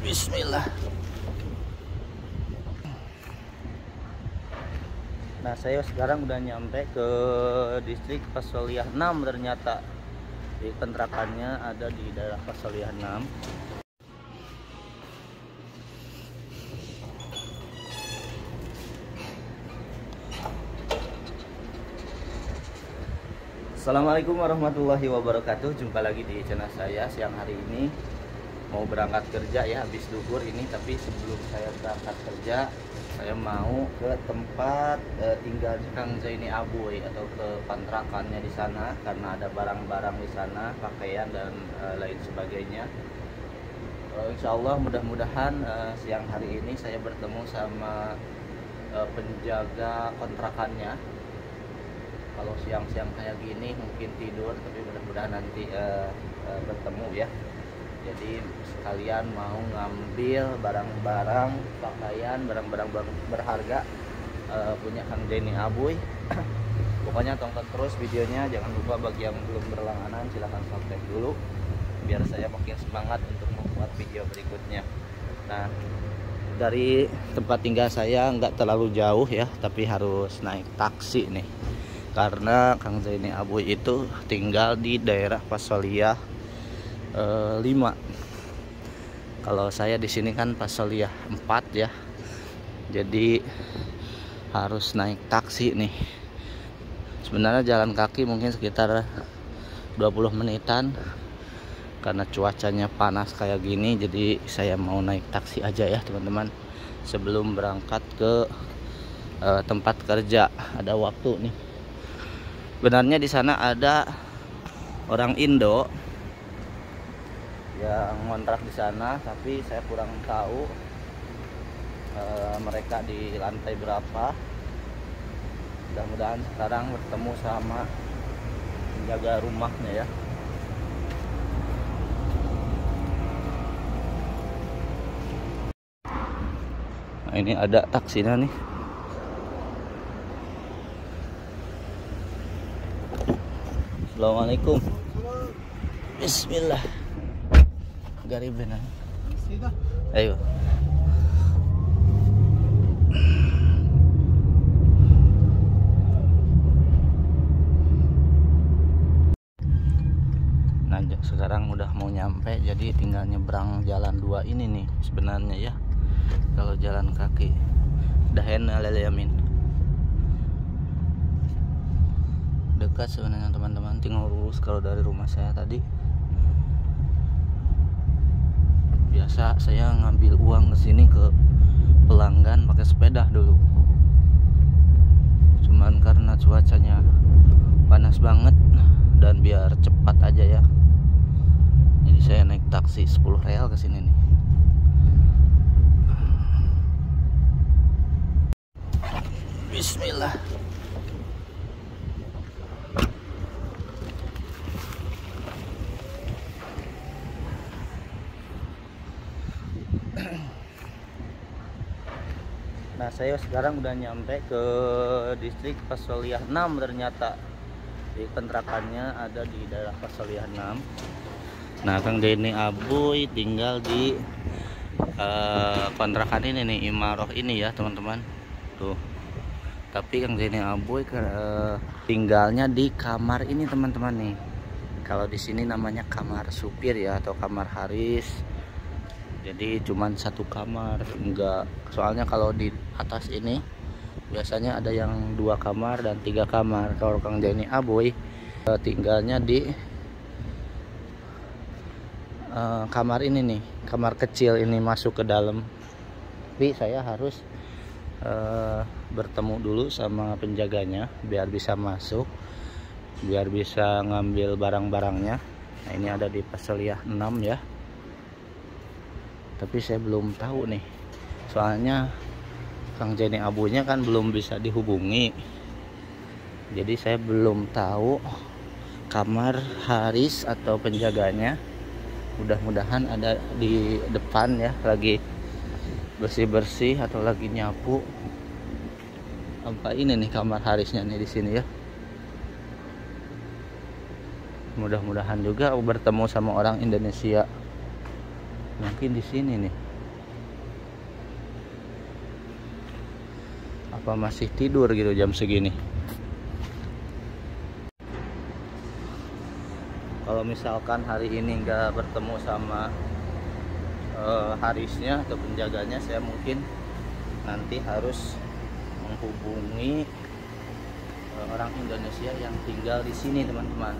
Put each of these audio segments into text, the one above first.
Bismillah. Nah, saya sekarang udah nyampe ke distrik Pasoliyah 6 ternyata. Di kontrakannya ada di daerah Pasoliyah 6. Assalamualaikum warahmatullahi wabarakatuh. Jumpa lagi di channel saya. Siang hari ini mau berangkat kerja ya, habis duhur ini. Tapi sebelum saya berangkat kerja, saya mau ke tempat tinggal Kang Zaini Aboy atau ke kontrakannya di sana, karena ada barang-barang di sana, pakaian dan lain sebagainya. Insya Allah mudah-mudahan siang hari ini saya bertemu sama penjaga kontrakannya. Kalau siang-siang kayak gini mungkin tidur, tapi mudah-mudahan nanti bertemu ya. Jadi sekalian mau ngambil barang-barang pakaian, barang-barang berharga punya Kang Zaini Aboy. Pokoknya tonton terus videonya, jangan lupa bagi yang belum berlangganan silahkan subscribe dulu biar saya makin semangat untuk membuat video berikutnya. Nah, dari tempat tinggal saya nggak terlalu jauh ya, tapi harus naik taksi nih, karena Kang Zaini Aboy itu tinggal di daerah Pasoliyah 5. Kalau saya di sini kan Pasoliyah 4 ya. Jadi harus naik taksi nih. Sebenarnya jalan kaki mungkin sekitar 20 menitan. Karena cuacanya panas kayak gini, jadi saya mau naik taksi aja ya teman-teman. Sebelum berangkat ke tempat kerja, ada waktu nih. Benarnya di sana ada orang Indo yang ngontrak di sana, tapi saya kurang tahu mereka di lantai berapa. Mudah-mudahan sekarang bertemu sama penjaga rumahnya ya. Nah, ini ada taksinya nih. Assalamualaikum. Bismillah. Garibenan. Ayo. Nah, sekarang udah mau nyampe, jadi tinggal nyebrang jalan 2 ini nih sebenarnya ya. Kalau jalan kaki dahen alal yamin. Dekat sebenarnya teman-teman, tinggal lurus kalau dari rumah saya tadi. Biasa saya ngambil uang ke sini ke pelanggan pakai sepeda dulu. Cuman karena cuacanya panas banget dan biar cepat aja ya, jadi saya naik taksi 10 real ke sini nih. Bismillah. Nah, saya sekarang udah nyampe ke distrik Pasoliyah 6 ternyata. Di kontrakannya ada di daerah Pasoliyah 6. Nah, Kang Zaini Aboy tinggal di kontrakan ini nih, Imaroh ini ya teman-teman. Tuh. Tapi Kang Zaini Aboy tinggalnya di kamar ini teman-teman nih. Kalau di sini namanya kamar supir ya, atau kamar haris. Jadi cuman 1 kamar, enggak. Soalnya kalau di atas ini biasanya ada yang 2 kamar dan 3 kamar. Kalau Kang Zaini Aboy tinggalnya di kamar ini nih, kamar kecil ini, masuk ke dalam. Tapi saya harus bertemu dulu sama penjaganya biar bisa masuk, biar bisa ngambil barang-barangnya. Nah, ini ada di Pasoliyah 6 ya. Tapi saya belum tahu nih, soalnya Kang Zaini Aboy-nya kan belum bisa dihubungi, jadi saya belum tahu kamar haris atau penjaganya. Mudah-mudahan ada di depan ya, lagi bersih-bersih atau lagi nyapu. Apa ini nih kamar harisnya nih di sini ya. Mudah-mudahan juga bertemu sama orang Indonesia. Mungkin di sini nih. apa masih tidur gitu jam segini. Kalau misalkan hari ini nggak bertemu sama Harisnya atau penjaganya, saya mungkin nanti harus menghubungi orang Indonesia yang tinggal di sini, teman-teman.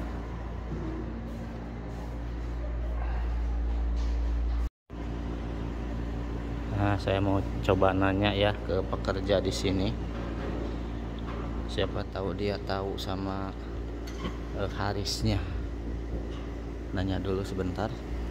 Nah, saya mau coba nanya ya ke pekerja di sini. Siapa tahu dia tahu sama Harisnya. Nanya dulu sebentar.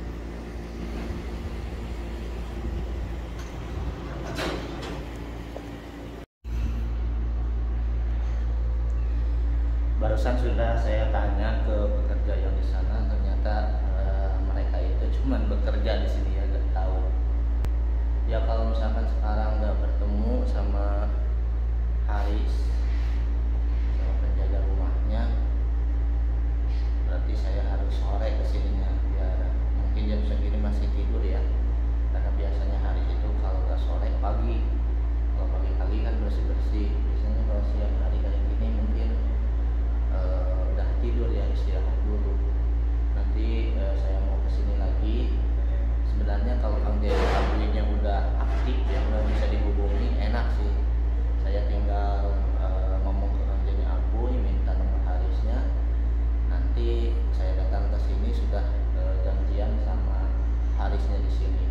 Barusan sudah saya tanya ke pekerja yang di sana, ternyata mereka itu cuman bekerja di sini ya, gak tahu. Ya kalau misalkan sekarang nggak bertemu sama Haris, sama penjaga rumahnya, berarti saya harus sore kesininya. Biar mungkin jam segini masih tidur ya, karena biasanya Haris itu kalau nggak sore pagi. Kalau pagi-pagi kan bersih-bersih. Biasanya kalau siang hari kayak gini mungkin udah tidur ya, istirahat dulu. Nanti saya mau kesini lagi. Sebenarnya kalau Kang Jaya Abuinya udah aktif ya, udah bisa dihubungi, enak sih. Saya tinggal ngomong ke Kang Jaya Abuy, minta nomor Harisnya. Nanti saya datang ke sini sudah janjian sama Harisnya di sini.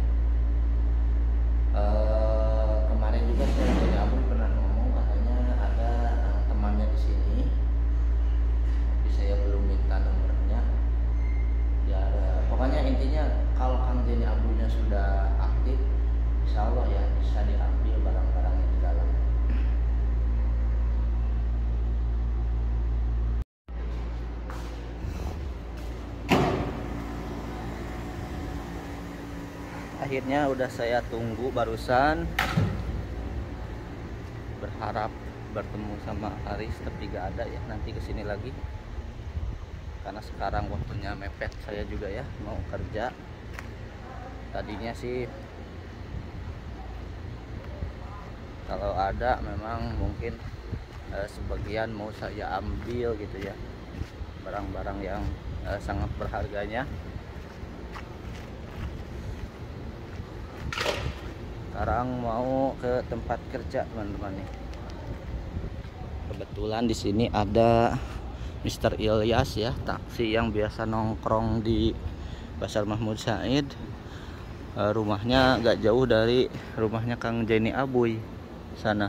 Kemarin juga Kang Jaya Abuy pernah ngomong katanya ada temannya di sini, tapi saya belum minta nomornya. Ya, pokoknya intinya kalau Kang Jeni Abunya sudah aktif, insya Allah ya bisa diambil barang-barangnya di dalam. Akhirnya udah saya tunggu barusan, berharap bertemu sama Haris tapi gak ada ya. Nanti kesini lagi karena sekarang waktunya mepet saya juga ya, mau kerja. Tadinya sih kalau ada memang mungkin sebagian mau saya ambil gitu ya, barang-barang yang sangat berharganya. Sekarang mau ke tempat kerja teman-teman nih. Kebetulan di sini ada Mr. Ilyas ya, taksi yang biasa nongkrong di Pasar Mahmud Said. Rumahnya gak jauh dari rumahnya Kang Jeni Abuy sana.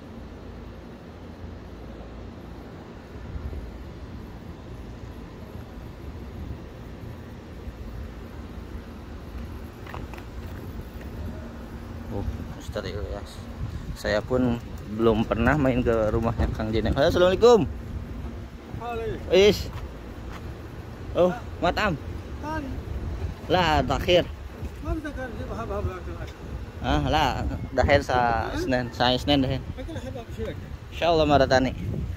Mr. Ilyas. Saya pun belum pernah main ke rumahnya Kang Jeni. Assalamualaikum. Is. Oh, matam. La, takhir. La, dakhir sa Senin, sa Senin dahin. Insyaallah maratani.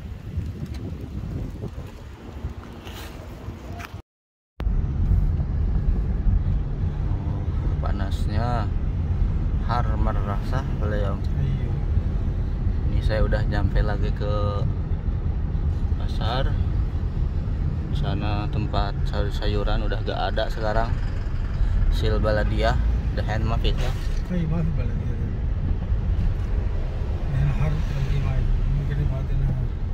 Panasnya har merasa beliau. Ini saya udah nyampe lagi ke pasar. Di sana tempat sayur-sayuran udah gak ada sekarang. Sil Baladia, dahan maaf ya. Iya, maaf Baladia. Ini har lagi main. Mungkin di Madinah.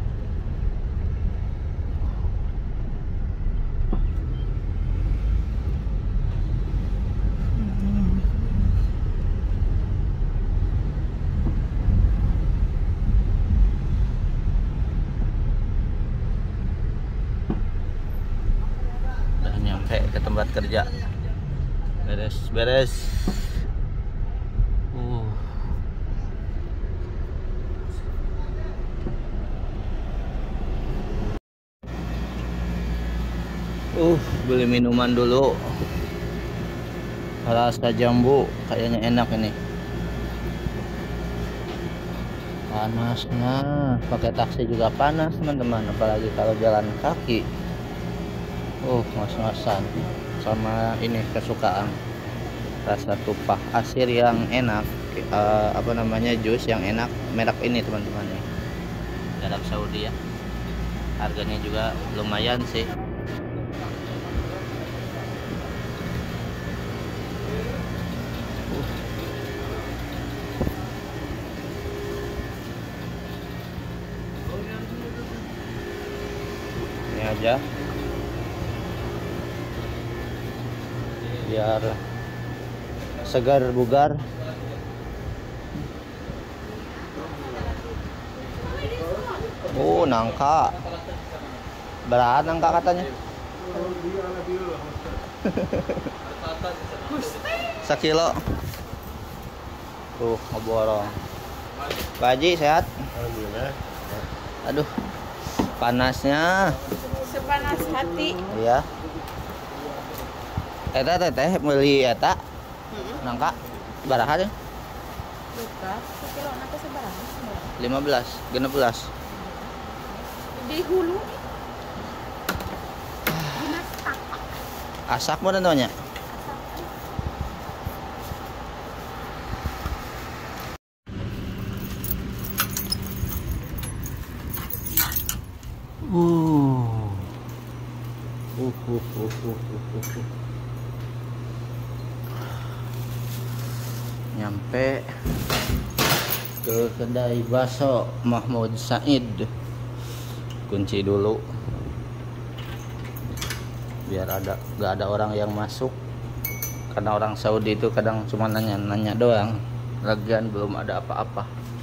Ke tempat kerja, beres. Beli minuman dulu, rasa jambu kayaknya enak ini. Panasnya pakai taksi juga panas teman-teman, apalagi kalau jalan kaki. Mas-masan sama ini kesukaan rasa tumpah asir yang enak. Oke. apa namanya jus yang enak merek ini teman-teman nih di Arab Saudi ya. Harganya juga lumayan sih. Ini aja biar segar bugar. Oh, nangka. Berat nangka katanya. Sekilo. Tuh, ngeborong. Pak Haji sehat? Alhamdulillah. Aduh, panasnya. Sepanas hati. Iya. Eta teteh beli eta nangka baraha deh. Luka, sekilo nanti sebarang. 15, 16. Di hulu. Dinas tapak. Asak mo namanya. Nyampe ke kedai bakso Mahmud Said. Kunci dulu biar gak ada orang yang masuk, karena orang Saudi itu kadang cuma nanya doang, lagian belum ada apa-apa.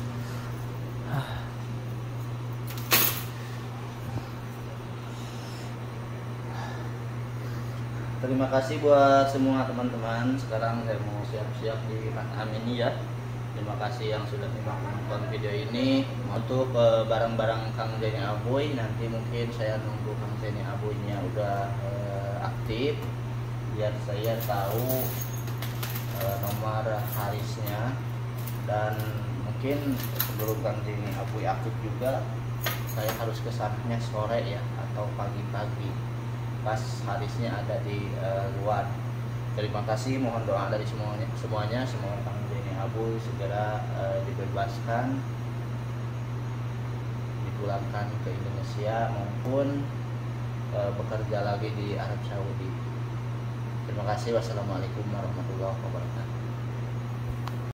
Terima kasih buat semua teman-teman. Sekarang saya mau siap-siap di Matam ini ya. Terima kasih yang sudah menonton video ini. Untuk barang-barang Kang Denny Aboy, nanti mungkin saya nunggu Kang Denny Aboynya udah aktif biar saya tahu nomor harisnya, dan mungkin sebelum Kang Denny Aboy aktif juga saya harus kesananya sore ya atau pagi-pagi pas harisnya ada di luar. Terima kasih, mohon doa dari semuanya semoga Kang Denny Aboy segera dibebaskan, dipulangkan ke Indonesia maupun bekerja lagi di Arab Saudi. Terima kasih. Wassalamualaikum warahmatullahi wabarakatuh.